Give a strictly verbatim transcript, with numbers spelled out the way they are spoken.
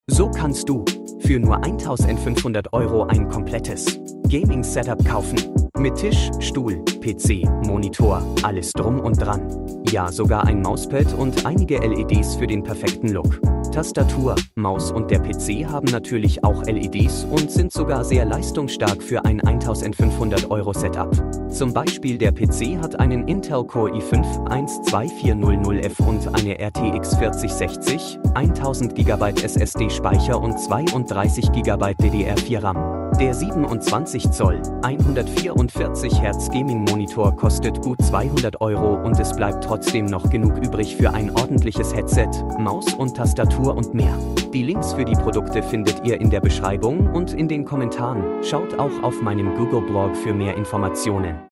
So kannst du für nur eintausendfünfhundert Euro ein komplettes Gaming-Setup kaufen. Mit Tisch, Stuhl, P C, Monitor, alles drum und dran. Ja, sogar ein Mauspad und einige L E Ds für den perfekten Look. Tastatur, Maus und der P C haben natürlich auch L E Ds und sind sogar sehr leistungsstark für ein eintausendfünfhundert Euro Setup. Zum Beispiel der P C hat einen Intel Core i fünf eins zwei vier null null F und eine R T X vierzig sechzig, tausend Gigabyte S S D-Speicher und zweiunddreißig Gigabyte D D R vier RAM. Der siebenundzwanzig Zoll, hundertvierundvierzig Hertz Gaming-Monitor kostet gut zweihundert Euro und es bleibt trotzdem noch genug übrig für ein ordentliches Headset, Maus und Tastatur und mehr. Die Links für die Produkte findet ihr in der Beschreibung und in den Kommentaren. Schaut auch auf meinem Google-Blog für mehr Informationen.